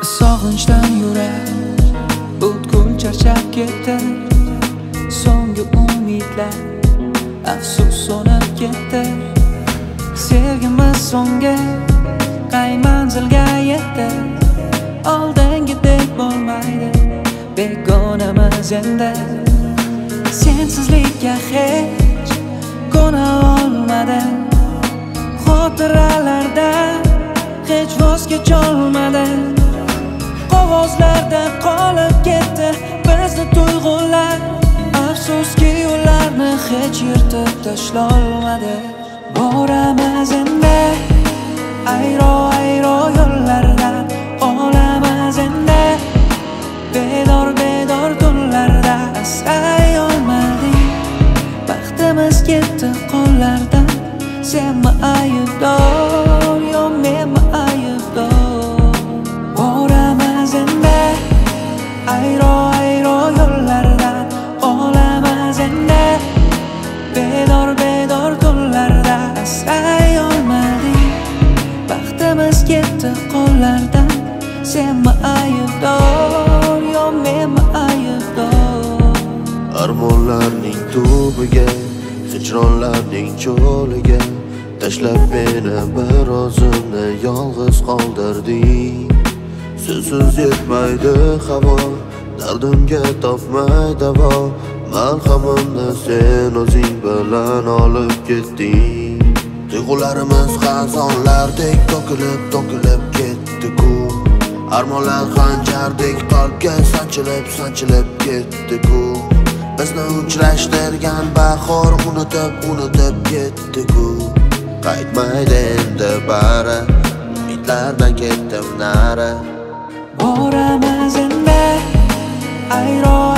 Sog'inchdan yurak butkul charchab ketdi. So'nggi umidlar afsus so'nib ketdi. Sevgimiz so'nggi qay manzilga yetdi. Oldingidek bo'lmaydi begonamiz endi. Sensizlikka hech ko'na olmadim. Xotiralarda hech voz kecholmadim. Qog'ozlarda qolib ketdi bizni tuyg'ular. Afsuski ularni hech yirtib tashlolmadi. Boramiz endi ayro yo'llarda, olamiz endi bedor tunlarda. Asray olmadik, baxtimiz ketdi qo'llardan. Senmi aybdor yo menmi aybdor? Boramiz endi ayro yo'llarda, olamiz endi bedor tunlarda. Asray olmadik, baxtimiz ketdi qo'llardan. Senmi aybdor yo menmi aybdor? Armonlarning tubiga, hijronlarning cho'liga tashlab meni bir o'zimni yolg'iz qoldirding. Sizsiz yetmaydi havo, dardimga topmay davo. Malhamimni sen o'zing bilan olib ketding. Tuyg'ularimiz xazonlardek to'kilib ketdi-ku. Armonlar xanjardek qalbga sanchilib ketdi-ku. Bizni uchrashtirgan bahor unutib ketdi-ku. Qaytmaydi endi bari, umidlardan ketdim nari. Boramiz endi ayro